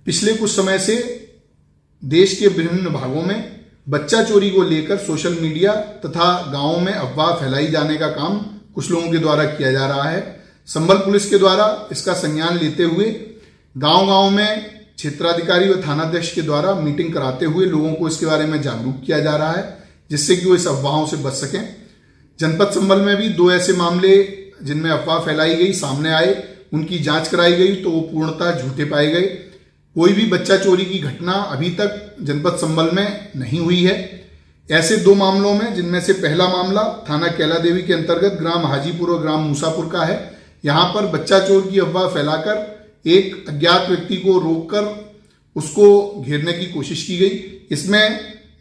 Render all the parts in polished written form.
पिछले कुछ समय से देश के विभिन्न भागों में बच्चा चोरी को लेकर सोशल मीडिया तथा गांवों में अफवाह फैलाई जाने का काम कुछ लोगों के द्वारा किया जा रहा है। संभल पुलिस के द्वारा इसका संज्ञान लेते हुए गांव-गांव में क्षेत्राधिकारी व थानाध्यक्ष के द्वारा मीटिंग कराते हुए लोगों को इसके बारे में जागरूक किया जा रहा है, जिससे कि वो इस अफवाहों से बच सकें। जनपद संभल में भी 2 ऐसे मामले जिनमें अफवाह फैलाई गई सामने आए, उनकी जांच कराई गई तो वो पूर्णतः झूठे पाए गए। कोई भी बच्चा चोरी की घटना अभी तक जनपद संभल में नहीं हुई है। ऐसे 2 मामलों में, जिनमें से पहला मामला थाना कैला देवी के अंतर्गत ग्राम हाजीपुर और ग्राम मूसापुर का है। यहां पर बच्चा चोर की अफवाह फैलाकर एक अज्ञात व्यक्ति को रोककर उसको घेरने की कोशिश की गई। इसमें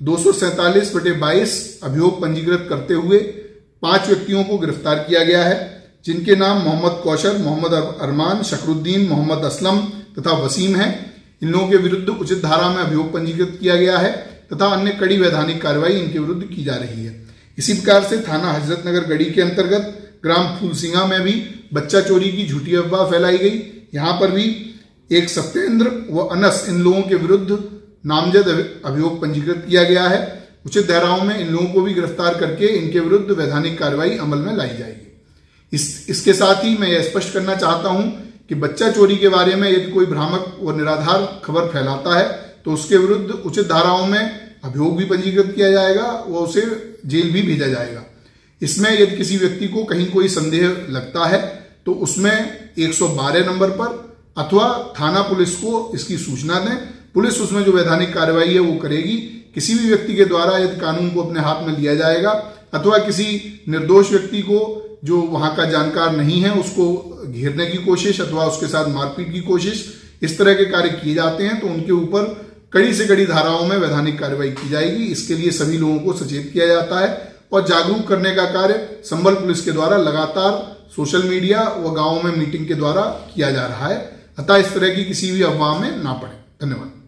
247/22 अभियोग पंजीकृत करते हुए 5 व्यक्तियों को गिरफ्तार किया गया है, जिनके नाम मोहम्मद कौशर, मोहम्मद अरमान, शकरुद्दीन, मोहम्मद असलम तथा वसीम हैं। इन लोगों के विरुद्ध उचित धारा में अभियोग पंजीकृत किया गया है तथा अन्य कड़ी वैधानिक कार्रवाई इनके विरुद्ध की जा रही है। इसी प्रकार से थाना हजरतनगर गढ़ी के अंतर्गत ग्राम फूलसिंगा में भी बच्चा चोरी की झूठी अफवाह फैलाई गई। यहां पर भी एक सत्येंद्र व अनस, इन लोगों के विरुद्ध नामजद अभियोग पंजीकृत किया गया है। उचित धाराओं में इन लोगों को भी गिरफ्तार करके इनके विरुद्ध वैधानिक कार्रवाई अमल में लाई जाएगी। इसके साथ ही मैं यह स्पष्ट करना चाहता हूं कि बच्चा चोरी के बारे में यदि कोई भ्रामक व निराधार खबर फैलाता है तो उसके विरुद्ध उचित धाराओं में अभियोग भी पंजीकृत किया जाएगा व उसे जेल भी भेजा जाएगा। इसमें यदि किसी व्यक्ति को कहीं कोई संदेह लगता है तो उसमें 112 नंबर पर अथवा थाना पुलिस को इसकी सूचना दें। पुलिस उसमें जो वैधानिक कार्रवाई है वो करेगी। किसी भी व्यक्ति के द्वारा यदि कानून को अपने हाथ में लिया जाएगा अथवा किसी निर्दोष व्यक्ति को जो वहां का जानकार नहीं है उसको घेरने की कोशिश अथवा उसके साथ मारपीट की कोशिश, इस तरह के कार्य किए जाते हैं तो उनके ऊपर कड़ी से कड़ी धाराओं में वैधानिक कार्रवाई की जाएगी। इसके लिए सभी लोगों को सचेत किया जाता है और जागरूक करने का कार्य संभल पुलिस के द्वारा लगातार सोशल मीडिया व गांवों में मीटिंग के द्वारा किया जा रहा है। अतः इस तरह की किसी भी अफवाह में ना पड़े। धन्यवाद।